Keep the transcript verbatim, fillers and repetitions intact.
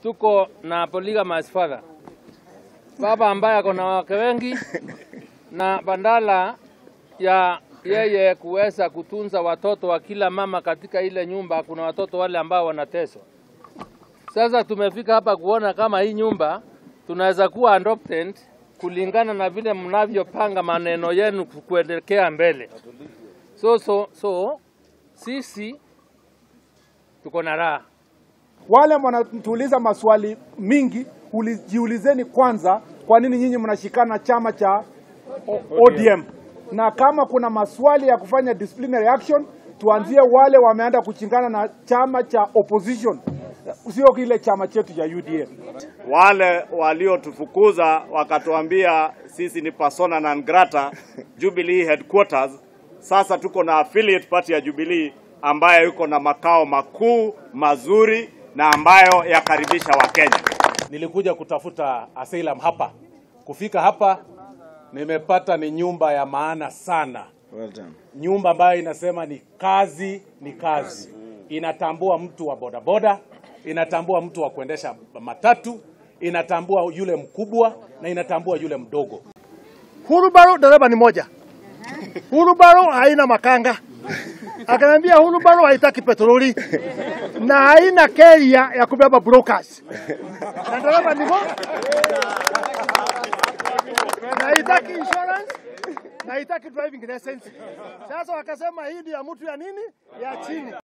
tuko na polygamous father, baba ambaye ako na wake wengi, na bandala ya yeye kuweza kutunza watoto wa kila mama katika ile nyumba, kuna watoto wale ambao wanateswa. Sasa tumefika hapa kuona kama hii nyumba tunaweza kuwa adopted kulingana na vile mnavyopanga maneno yenu kuelekea mbele. So so so sisi tuko na raha. Wale mnatuuliza maswali mingi, jiulizeni kwanza kwa nini nyinyi mnashikana chama cha O D M. Na kama kuna maswali ya kufanya disciplinary action, tuanzie wale wameenda kuchingana na chama cha opposition, sio kile chama chetu cha U D A. Wale waliotufukuza wakatuambia sisi ni persona non grata Jubilee headquarters. Sasa tuko na affiliate party ya Jubilee ambayo yuko na makao makuu mazuri na ambayo yakaribisha Wakenya. Nilikuja kutafuta asylum hapa. Kufika hapa nimepata ni nyumba ya maana sana. Well done. Nyumba ambayo inasema ni kazi ni kazi. Inatambua mtu wa bodaboda, inatambua mtu wa kuendesha matatu, inatambua yule mkubwa na inatambua yule mdogo. Hurubaro dereba ni moja. Hurubaro haina makanga. Akaniambia hurubaro haitaki petroli na haina keria ya kubeba brokers. Na dereba ni moja. Na haitaki insurance, na haitaki driving license. Sasa wakasema hii ndio ya mtu ya nini? Ya chini.